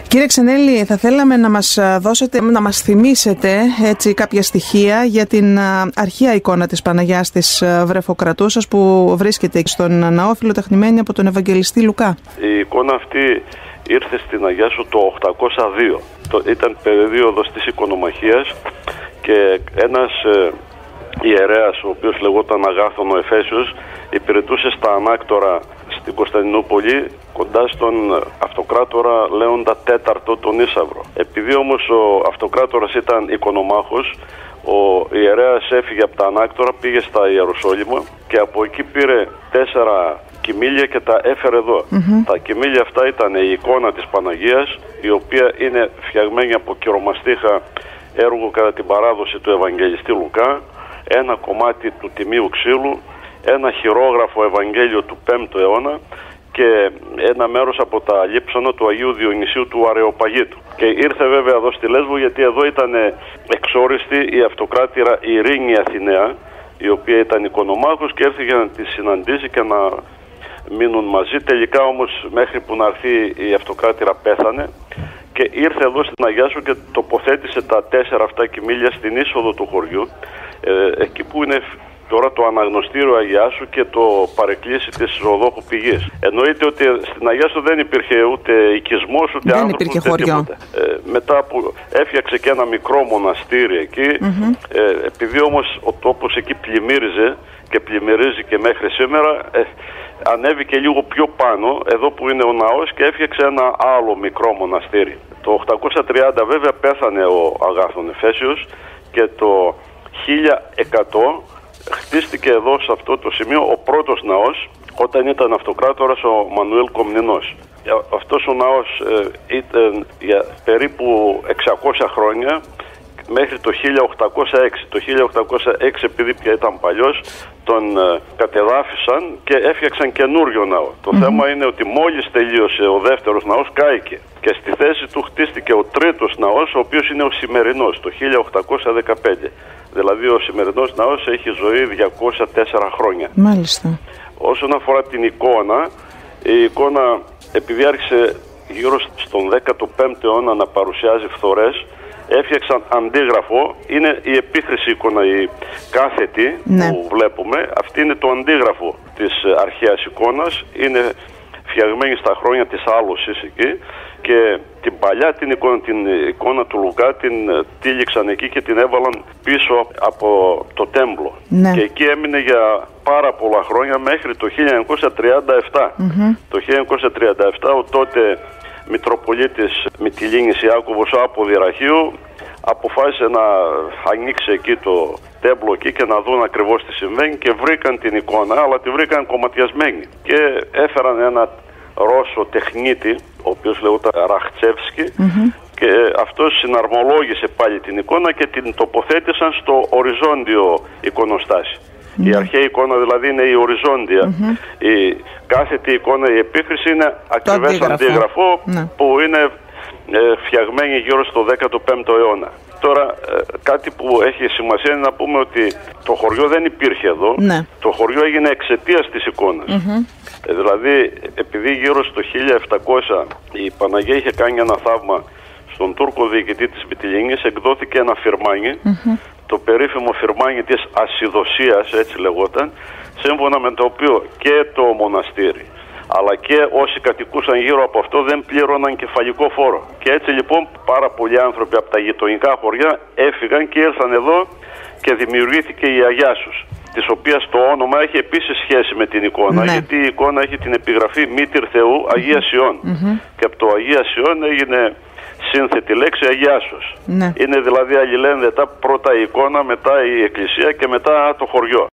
Κύριε Ξενέλη, θα θέλαμε να μας δώσετε, να μας θυμίσετε έτσι κάποια στοιχεία για την αρχαία εικόνα της Παναγιάς της Βρεφοκρατούσας που βρίσκεται στον ναό, φιλοτεχνημένη από τον Ευαγγελιστή Λουκά. Η εικόνα αυτή ήρθε στην Αγιά Σου το 802. Ήταν περίοδος της οικονομαχίας και ένας ιερέας, ο οποίος λεγόταν Αγάθων ο Εφέσιος, υπηρετούσε στα ανάκτορα στην Κωνσταντινούπολη κοντά στον αυτοκράτορα Λέοντα IV τον Ίσαυρο. Επειδή όμως ο αυτοκράτορας ήταν οικονομάχος, ο ιερέας έφυγε από τα ανάκτορα, πήγε στα Ιεροσόλυμα και από εκεί πήρε 4 κοιμήλια και τα έφερε εδώ. Τα κοιμήλια αυτά ήταν η εικόνα της Παναγίας, η οποία είναι φτιαγμένη από κυρομαστίχα, έργο κατά την παράδοση του Ευαγγελιστή Λουκά, ένα κομμάτι του Τιμίου Ξύλου, ένα χειρόγραφο Ευαγγέλιο του 5ου αιώνα και ένα μέρος από τα λείψανα του Αγίου Διονυσίου του Αρεοπαγίτου. Και ήρθε βέβαια εδώ στη Λέσβο γιατί εδώ ήταν εξόριστη η αυτοκράτηρα Ειρήνη Αθηναία, η οποία ήταν οικονομάχος και έρθει για να τη συναντήσει και να μείνουν μαζί. Τελικά όμως μέχρι που να έρθει η αυτοκράτηρα πέθανε και ήρθε εδώ στην Αγιά Σου και τοποθέτησε τα 4 αυτά κοιμήλια στην είσοδο του χωριού, εκεί που είναι τώρα το αναγνωστήριο Αγιά Σου και το παρεκκλήσι της Ζωοδόχου Πηγής. Εννοείται ότι στην Αγιά Σου δεν υπήρχε ούτε οικισμός, ούτε άνθρωπος, ούτε τίποτα. Μετά που έφτιαξε και ένα μικρό μοναστήρι εκεί, επειδή όμως ο τόπος εκεί πλημμύριζε και πλημμυρίζει και μέχρι σήμερα, ανέβηκε λίγο πιο πάνω, εδώ που είναι ο ναός, και έφτιαξε ένα άλλο μικρό μοναστήρι. Το 830 βέβαια πέθανε ο Αγάθων Εφέσιος και το 1100 χτίστηκε εδώ σε αυτό το σημείο ο πρώτος ναός, όταν ήταν αυτοκράτορας ο Μανουέλ Κομνηνός. Αυτός ο ναός ήταν για περίπου 600 χρόνια μέχρι το 1806. Το 1806, επειδή πια ήταν παλιός, τον κατεδάφισαν και έφτιαξαν καινούριο ναό. Το θέμα είναι ότι μόλις τελείωσε ο δεύτερος ναός κάηκε και στη θέση του χτίστηκε ο τρίτος ναός, ο οποίος είναι ο σημερινός, το 1815. Δηλαδή ο σημερινός ναός έχει ζωή 204 χρόνια. Μάλιστα. Όσον αφορά την εικόνα, η εικόνα επειδή άρχισε γύρω στον 15ο αιώνα να παρουσιάζει φθορές, έφτιαξαν αντίγραφο. Είναι η επίχρηση εικόνα, η κάθετη που βλέπουμε. Αυτή είναι το αντίγραφο της αρχαίας εικόνας. Είναι φτιαγμένη στα χρόνια της άλωσης εκεί και την παλιά την εικόνα του Λουκά την τύλιξαν εκεί και την έβαλαν πίσω από το τέμπλο. Και εκεί έμεινε για πάρα πολλά χρόνια μέχρι το 1937. Το 1937 ο τότε Μητροπολίτης Μυτιλήνης Ιάκωβος από Δυραχείου αποφάσισε να ανοίξει εκεί το τέμπλο εκεί και να δουν ακριβώς τι συμβαίνει και βρήκαν την εικόνα, αλλά τη βρήκαν κομματιασμένη και έφεραν ένα Ρώσο τεχνίτη, ο οποίος λεγόταν Ραχτσεύσκι, και αυτός συναρμολόγησε πάλι την εικόνα και την τοποθέτησαν στο οριζόντιο εικονοστάσι. Η αρχαία εικόνα δηλαδή είναι η οριζόντια. Η κάθετη εικόνα, η επίχρηση, είναι ακριβές αντίγραφο που είναι φτιαγμένη γύρω στο 15ο αιώνα. Τώρα κάτι που έχει σημασία είναι να πούμε ότι το χωριό δεν υπήρχε εδώ. Το χωριό έγινε εξαιτίας της εικόνας. Δηλαδή επειδή γύρω στο 1700 η Παναγία είχε κάνει ένα θαύμα στον Τούρκο διοικητή της Μυτιλήνης, εκδόθηκε ένα φιρμάνι, το περίφημο φιρμάνι της ασυδοσίας, έτσι λεγόταν, σύμφωνα με το οποίο και το μοναστήρι αλλά και όσοι κατοικούσαν γύρω από αυτό δεν πλήρωναν κεφαλικό φόρο. Και έτσι λοιπόν πάρα πολλοί άνθρωποι από τα γειτονικά χωριά έφυγαν και ήρθαν εδώ και δημιουργήθηκε η Αγιά Σους, της οποίας το όνομα έχει επίσης σχέση με την εικόνα, γιατί η εικόνα έχει την επιγραφή Μήτηρ Θεού Αγία Σιών. Και από το Αγία Σιών έγινε σύνθετη λέξη Αγιά Σους. Είναι δηλαδή αλληλένδετα, πρώτα η εικόνα, μετά η εκκλησία και μετά το χωριό.